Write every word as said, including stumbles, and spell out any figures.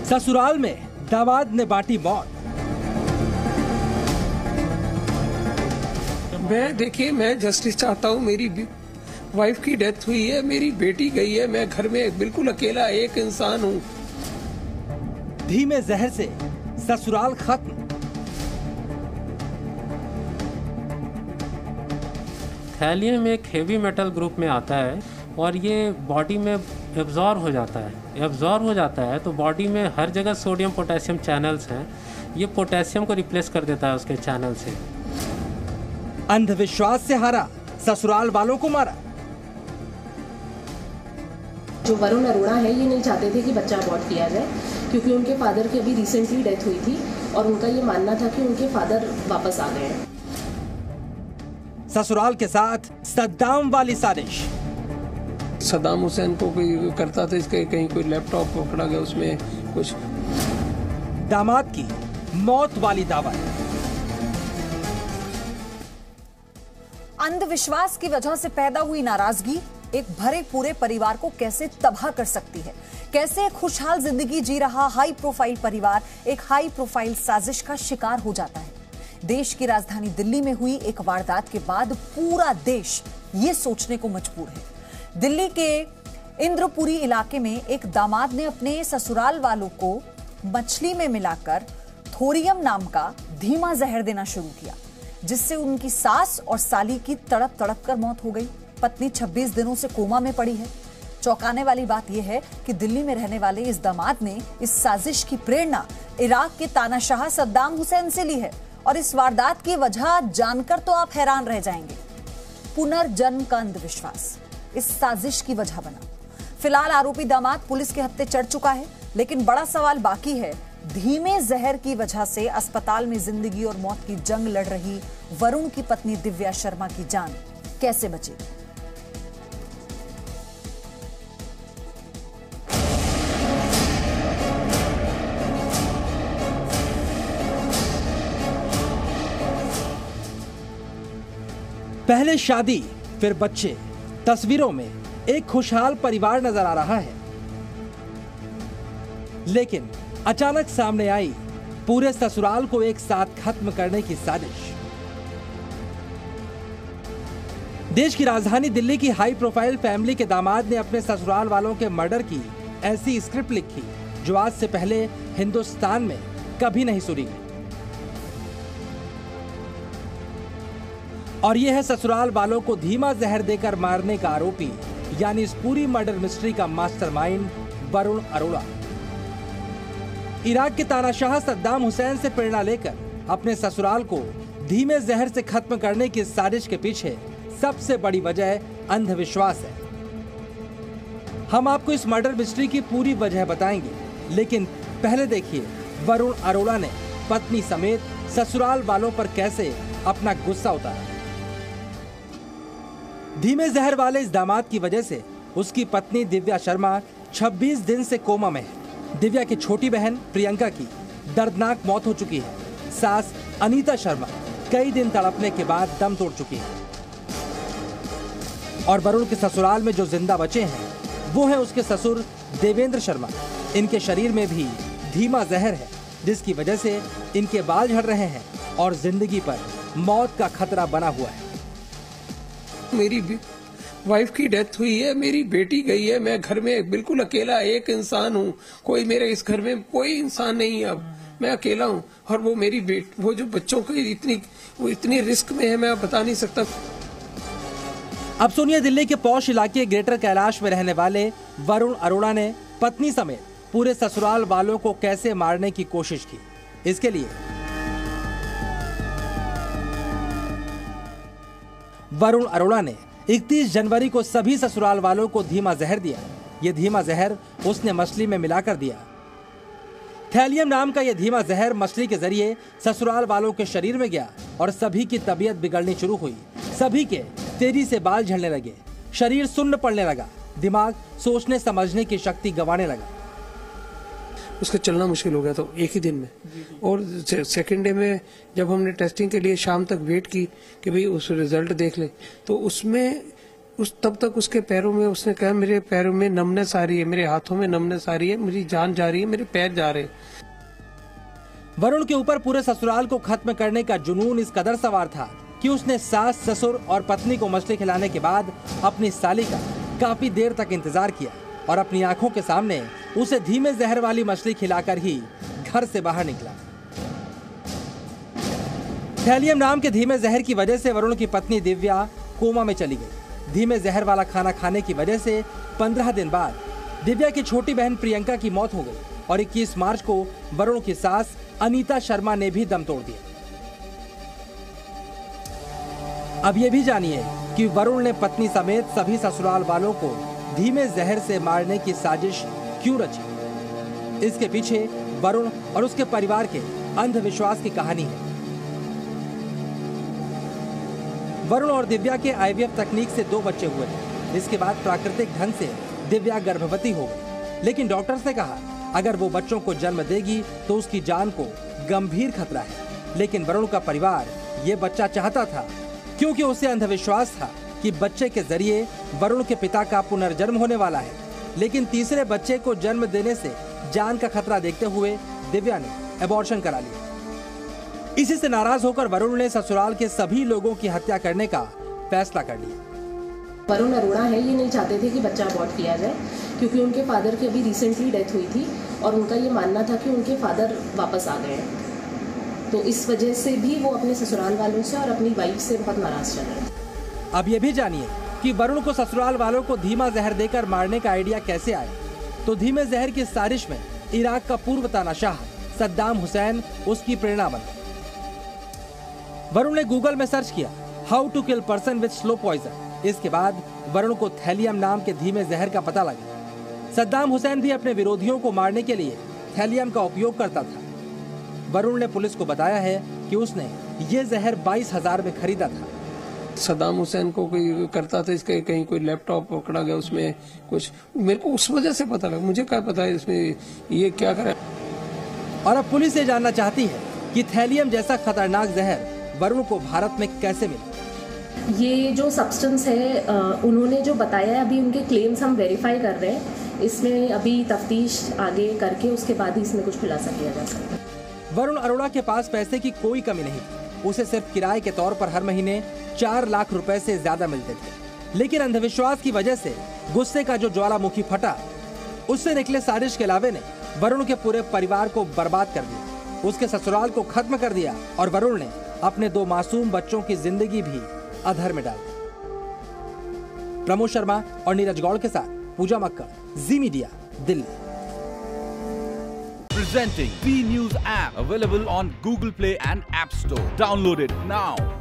ससुराल में दामाद ने बांटी मौत। मैं देखिए, मैं जस्टिस चाहता हूँ। मेरी वाइफ की डेथ हुई है, मेरी बेटी गई है, मैं घर में बिल्कुल अकेला एक इंसान हूँ। धीमे जहर से ससुराल खत्म। थैलियम एक हेवी मेटल ग्रुप में आता है और ये बॉडी में एब्जॉर्ब हो जाता है एब्जॉर्ब हो जाता है तो बॉडी में हर जगह सोडियम पोटेशियम चैनल्स हैं, ये पोटेशियम को रिप्लेस कर देता है उसके चैनल से। अंधविश्वास से हारा, ससुराल वालों को मारा। जो वरुण अरोड़ा है, ये नहीं चाहते थे कि बच्चा अबॉर्ट किया जाए, क्योंकि उनके फादर की अभी रिसेंटली डेथ हुई थी और उनका ये मानना था कि उनके फादर वापस आ गए हैं। ससुराल के साथ सद्दाम वाली साजिश। सद्दाम हुसैन को कोई करता था, इसके कहीं कोई लैपटॉप पकड़ा गया, उसमें कुछ। दामाद की मौत वाली दावत। अंधविश्वास की वजह से पैदा हुई नाराजगी एक भरे पूरे परिवार को कैसे तबाह कर सकती है। कैसे एक खुशहाल जिंदगी जी रहा हाई प्रोफाइल परिवार एक हाई प्रोफाइल साजिश का शिकार हो जाता है। देश की राजधानी दिल्ली में हुई एक वारदात के बाद पूरा देश ये सोचने को मजबूर है। दिल्ली के इंद्रपुरी इलाके में एक दामाद ने अपने ससुराल वालों को मछली में मिलाकर थोरियम नाम का धीमा जहर देना शुरू किया, जिससे उनकी सास और साली की तड़प तड़प कर मौत हो गई। पत्नी छब्बीस दिनों से कोमा में पड़ी है। चौंकाने वाली बात यह है कि दिल्ली में रहने वाले इस दामाद ने इस साजिश की प्रेरणा इराक के तानाशाह सद्दाम हुसैन से ली है और इस वारदात की वजह जानकर तो आप हैरान रह जाएंगे। पुनर्जन्म का अंधविश्वास इस साजिश की वजह बना। फिलहाल आरोपी दामाद पुलिस के हत्थे चढ़ चुका है, लेकिन बड़ा सवाल बाकी है। धीमे जहर की वजह से अस्पताल में जिंदगी और मौत की जंग लड़ रही वरुण की पत्नी दिव्या शर्मा की जान कैसे बचेगी? पहले शादी फिर बच्चे, तस्वीरों में एक खुशहाल परिवार नजर आ रहा है, लेकिन अचानक सामने आई पूरे ससुराल को एक साथ खत्म करने की साजिश। देश की राजधानी दिल्ली की हाई प्रोफाइल फैमिली के दामाद ने अपने ससुराल वालों के मर्डर की ऐसी स्क्रिप्ट लिखी जो आज से पहले हिंदुस्तान में कभी नहीं सुनी गई। और यह है ससुराल वालों को धीमा जहर देकर मारने का आरोपी, यानी इस पूरी मर्डर मिस्ट्री का मास्टरमाइंड वरुण अरोड़ा। इराक के तानाशाह सद्दाम हुसैन से प्रेरणा लेकर अपने ससुराल को धीमे जहर से खत्म करने की साजिश के पीछे सबसे बड़ी वजह अंधविश्वास है। हम आपको इस मर्डर मिस्ट्री की पूरी वजह बताएंगे, लेकिन पहले देखिए वरुण अरोड़ा ने पत्नी समेत ससुराल वालों पर कैसे अपना गुस्सा उतारा। धीमे जहर वाले इस दामाद की वजह से उसकी पत्नी दिव्या शर्मा छब्बीस दिन से कोमा में है। दिव्या की छोटी बहन प्रियंका की दर्दनाक मौत हो चुकी है। सास अनीता शर्मा कई दिन तड़पने के बाद दम तोड़ चुकी है। और वरुण के ससुराल में जो जिंदा बचे हैं वो है उसके ससुर देवेंद्र शर्मा। इनके शरीर में भी धीमा जहर है, जिसकी वजह से इनके बाल झड़ रहे हैं और जिंदगी पर मौत का खतरा बना हुआ है। मेरी वाइफ की डेथ हुई है, मेरी बेटी गई है, मैं घर में बिल्कुल अकेला एक इंसान हूँ। कोई मेरे इस घर में कोई इंसान नहीं है, अब मैं अकेला हूँ। और वो मेरी बेट वो जो बच्चों की इतनी वो इतनी रिस्क में है, मैं बता नहीं सकता। अब सुनिए दिल्ली के पौष इलाके ग्रेटर कैलाश में रहने वाले वरुण अरोड़ा ने पत्नी समेत पूरे ससुराल वालों को कैसे मारने की कोशिश की। इसके लिए वरुण अरोड़ा ने इकतीस जनवरी को सभी ससुराल वालों को धीमा जहर दिया। यह धीमा जहर उसने मछली में मिलाकर दिया। थैलियम नाम का यह धीमा जहर मछली के जरिए ससुराल वालों के शरीर में गया और सभी की तबीयत बिगड़नी शुरू हुई। सभी के तेजी से बाल झड़ने लगे, शरीर सुन्न पड़ने लगा, दिमाग सोचने समझने की शक्ति गंवाने लगा। उसका चलना मुश्किल हो गया तो एक ही दिन में। और सेकेंड डे में जब हमने टेस्टिंग के लिए शाम तक वेट की कि भाई उस रिजल्ट देख ले, तो उसमें उस तब तक उसके पैरों में, उसने कहा मेरे पैरों में नमनेस आ रही है, मेरे हाथों में नमनेस आ रही है, मेरी जान जा रही है, मेरे पैर जा रहे हैं। वरुण के ऊपर पूरे ससुराल को खत्म करने का जुनून इस कदर सवार था कि उसने सास, ससुर और पत्नी को मछली खिलाने के बाद अपनी साली का काफी देर तक इंतजार किया और अपनी आंखों के सामने उसे धीमे जहर वाली मछली खिलाकर ही घर से बाहर निकला। थैलियम नाम के धीमे जहर की वजह से वरुण की पत्नी दिव्या कोमा में चली गई। धीमे जहर वाला खाना खाने की वजह से पंद्रह दिन बाद दिव्या की छोटी बहन प्रियंका की मौत हो गई और इक्कीस मार्च को वरुण की सास अनीता शर्मा ने भी दम तोड़ दिया। अब ये भी जानिए कि वरुण ने पत्नी समेत सभी ससुराल वालों को धीमे जहर से मारने की साजिश क्यों रची। इसके पीछे वरुण और उसके परिवार के अंधविश्वास की कहानी है। वरुण और दिव्या के आईवीएफ तकनीक से दो बच्चे हुए थे। इसके बाद प्राकृतिक ढंग से दिव्या गर्भवती हो गई, लेकिन डॉक्टर्स ने कहा अगर वो बच्चों को जन्म देगी तो उसकी जान को गंभीर खतरा है। लेकिन वरुण का परिवार ये बच्चा चाहता था क्योंकि उसे अंधविश्वास था कि बच्चे के जरिए वरुण के पिता का पुनर्जन्म होने वाला है। लेकिन तीसरे बच्चे को जन्म देने से जान का खतरा देखते हुए दिव्या ने एबॉर्शन करा लिया। इसी से नाराज होकर वरुण ने ससुराल के सभी लोगों की हत्या करने का फैसला कर लिया। वरुण अरोड़ा है, ये नहीं चाहते थे कि बच्चा अबॉर्ट किया जाए क्योंकि उनके फादर की अभी रिसेंटली डेथ हुई थी और उनका ये मानना था कि उनके फादर वापस आ गए हैं। तो इस वजह से भी वो अपने ससुराल वालों से और अपनी वाइफ से बहुत नाराज चल रहे थे। अब ये भी जानिए कि वरुण को ससुराल वालों को धीमा जहर देकर मारने का आइडिया कैसे आया। तो धीमे जहर की साजिश में इराक का पूर्व तानाशाह सद्दाम हुसैन उसकी प्रेरणा बना। वरुण ने गूगल में सर्च किया how to kill person with slow poison. इसके बाद वरुण को थैलियम नाम के धीमे जहर का पता लगा। सद्दाम हुसैन भी अपने विरोधियों को मारने के लिए थैलियम का उपयोग करता था। वरुण ने पुलिस को बताया है कि उसने ये जहर बाईस हजार में खरीदा था। सद्दाम हुसैन को कोई करता था, इसके कहीं कोई लैपटॉप पकड़ा गया, उसमें कुछ मेरे को उस वजह से पता लगा। मुझे क्या पता है इसमें ये क्या करा। और अब पुलिस ये जानना चाहती है कि थैलियम जैसा खतरनाक जहर वरुण को भारत में कैसे मिला। ये जो सब्सटेंस है उन्होंने जो बताया है, अभी उनके क्लेम्स हम वेरीफाई कर रहे हैं। इसमें अभी तफ्तीश आगे करके उसके बाद ही इसमें कुछ खुलासा किया जा सकता है। वरुण अरोड़ा के पास पैसे की कोई कमी नहीं थी। उसे सिर्फ किराए के तौर पर हर महीने चार लाख रुपए से ज्यादा मिलते थे। लेकिन अंधविश्वास की वजह से गुस्से का जो ज्वालामुखी फटा, उससे निकले साजिश के लावे ने वरुण के पूरे परिवार को बर्बाद कर दिया। उसके ससुराल को खत्म कर दिया और वरुण ने अपने दो मासूम बच्चों की जिंदगी भी अधर में डाल दी। प्रमोद शर्मा और नीरज गौड़ के साथ Pooja Makkar, Zee media, Delhi. Presenting B News app available on Google Play and App Store. Download it now.